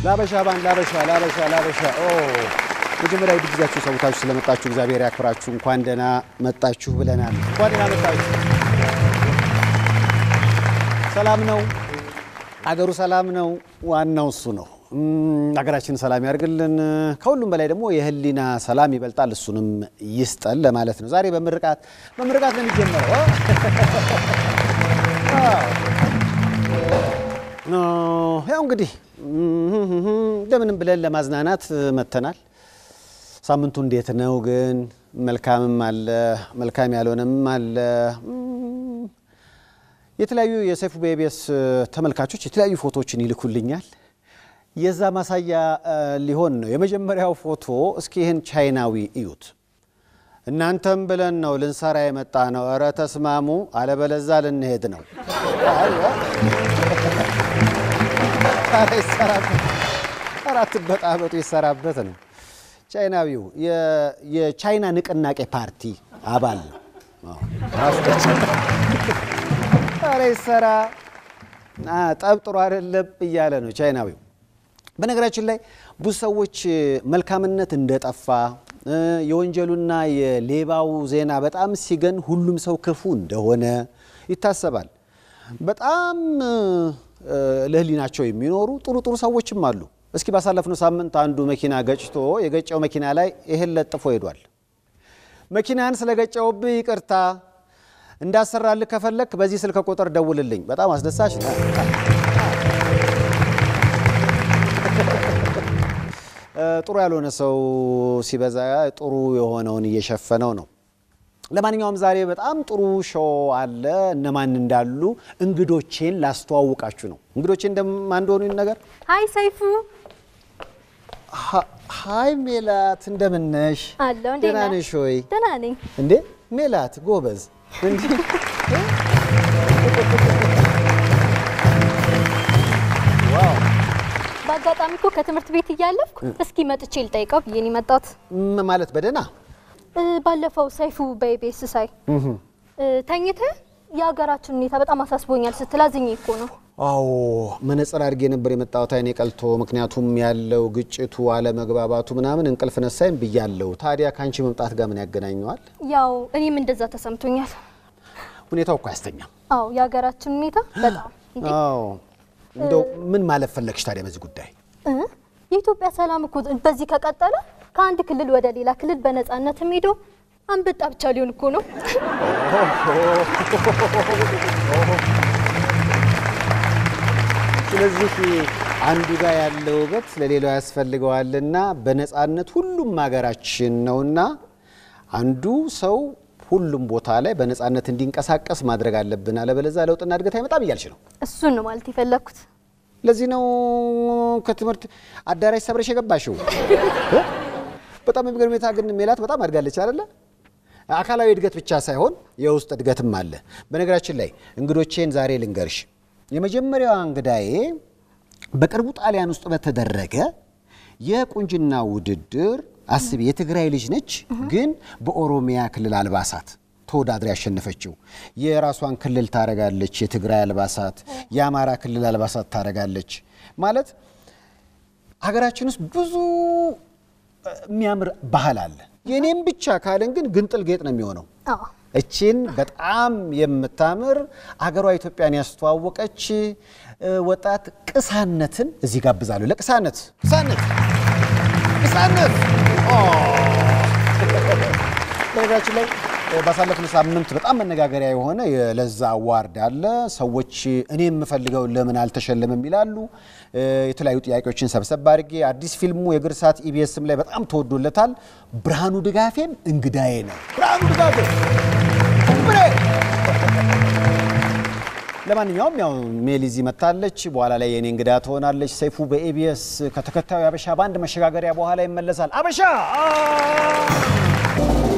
ላበሻ ባንድ ላበሻ ኦ መጀመሪያ ይድግዛችሁ ሰውታችሁ ስለመጣችሁ እግዚአብሔር ያክብራችሁ እንኳን ደህና መጣችሁ ብለናል እንኳን ደህና መጣችሁ ሰላም ነው አገሩ ሰላም ነው ዋናው እሱ ነው አገራችን ሰላም ያርግልን ከሁሉም በላይ ደግሞ የህሊና ሰላም ይበልጣል እሱንም ይስጠል ለማለት ነው ዛሬ በምርቃት ነው የሚጀምረው ያው እንግዲህ እንደምንም ብለን ለማዝናናት መተናል ሳምንቱ እንዴት ነው ግን መልካምም አለ መልካም ያልሆነም አለ የተለያዩ የሰይፉ በኢቢኤስ ተመልካቾች የተለያዩ ፎቶዎችን ይልኩልኛል የዛ ማሳያ ሊሆን ነው የመጀመሪያው ፎቶ እስኪ ይሄን ቻይናዊ እዩት እናንተም ብለን ነው ልንሰራ የመጣ ነው አረ ተስማሙ አለበለዛ ልንሄድ ነው አራት በጣበጡ ይሰራበት ነው ቻይናዊው የቻይና ንቅናቄ ፓርቲ አባል ነው አረ ይሰራ ጠብጥሩ አይደለም ይያለ ነው ቻይናዊው በነገራችን ላይ ብዙ ሰዎች መልካምነት እንደጠፋ የወንጀሉና የሌባው ዜና በጣም ሲገን ሁሉም ሰው ክፉ እንደሆነ ይታሰባል በጣም ለህሊናቸው የሚኖሩ ጥሩ ሰዎችም አሉ እስኪ ባሳለፍነው ሳምንት አንዱ መኪና ገጭቶ የገጨው መኪና ላይ ይሄን ለጥፎ ሄዷል መኪናን ስለገጨውብህ ይቅርታ እንዳሰራልህ ከፈለክ በዚህ ስልክ ቁጥር ደውልልኝ በጣም አስደሳች ነው ጥሩ ያልሆነ ሰው ሲበዛ ጥሩ የሆነውን እየሸፈነው ነው ለማንኛውም ዛሬ በጣም ጥሩ ሾው አለ እነማን እንዳሉ እንግዶቼን ላስተዋውቃችሁ ነው እንግዶቼ እንደማን እንደሆኑ ነገር ሃይ ሰይፉ ሃይ ሜላት እንደምነሽ አሎ እንዴ ደህና ነሽ ወይ ደህና ነኝ እንዴ ሜላት ጎበዝ እንዴ ዋው ባጋጣሚ እኮ ከትምህርት ቤት እያለፍኩ እስኪ መጥቼ ልጠይቀው ብዬን መጣሁት ማለት በደና ባለፈው ሰይፉ በኢቢኤስ ሳይ ተኝተ የሀገራችን ሁኔታ በጣም አሳስቦኛል ስትላዝኝ እኮ ነው አዎ መነጽር አድርጌ ነበር የመጣሁት አይኔ ቀልቶ ምክንያቱም ያለው ግጭቱ አለመግባባቱ ምናምን እንቅልፍ ነሳይም ብያለሁ ታዲያ ካንቺ መምጣት ጋር ምን ያገናኘዋል ያው እኔም እንደዛ ተሰምቶኛል ሁኔታው እኮ ያስተኛም አዎ የሀገራችን ሁኔታ በጣም አዎ እንደው ምን ማለት ፈለግሽ ታዲያ በዚህ ጉዳይ የኢትዮጵያ ሰላም እኮ በዚህ ከቀጠለ ከአንድ ክልል ወደ ሌላ ክልል በነጻነት ሄዶ አንበጣ ብቻ ሊሆን እኮ ነው ስለዚህ አንዱ ጋር ያለው ውበት ለሌላው ያስፈልገዋልና በነጻነት ሁሉም ሀገራችን ነውና አንዱ ሰው ሁሉም ቦታ ላይ በነጻነት እንዲንቀሳቀስ ማድረግ አለብን አለበለዛ ለውጥና እድገት አይመጣም ይያልሽ ነው እሱን ነው ማለት ይፈለኩት ለዚህ ነው ከትምህርት አዳራሽ ሰብረሽ የገባሽው በጣም የሚገርምታ ግን ሜላት በጣም አድጋለች አይደለ አካላዊ እድገት ብቻ ሳይሆን የውስጥ እድገትም አለ በነገራችን ላይ እንግዶቼን ዛሬ ልንገርሽ የመጀመሪያው እንግዳዬ በቅርቡ ጣሊያን ውስጥ በተደረገ የቁንጅና ውድድር አስቢ የትግራይ ልጅ ነች ግን በኦሮሚያ ክልል አልባሳት ተወዳድራ ያሸነፈችው የራሷን ክልል ታረጋለች የትግራይ አልባሳት የአማራ ክልል አልባሳት ታረጋለች ማለት ሀገራችን ውስጥ ብዙ የሚያምር ባህል አለ የኔም ብቻ ካለን ግን ግንጥል ጌጥ ነው የሚሆነው እቺን በጣም የምታምር አገሯ ኢትዮጵያን ያስተዋወቀች ወጣት ቅሳነትን እዚህ ጋብዛለሁ ለቅሳነት በነገራችን ላይ ባሳለፍነው ሳምንት በጣም መነጋገሪያ የሆነ የለዛ አዋርድ አለ ሰዎች እኔ የምፈልገው ለምን አልተሸለመም ይላሉ የተለያዩ ጥያቄዎችን ሰብሰብ አድርጌ አዲስ ፊልሙ የግርሳት ኢቢኤስም ላይ በጣም ተወዶለታል ብርሃኑ ድጋፌም እንግዳዬ ነው ብርሃኑ ድጋፌ ለማንኛውም ያው ሜሊዚ መጣለች በኋላ ላይ የኔ እንግዳ ትሆናለች ሰይፉ በኢቢኤስ ከተከታዩ አበሻ ባንድ መሸጋገሪያ በኋላ ይመለሳል አበሻ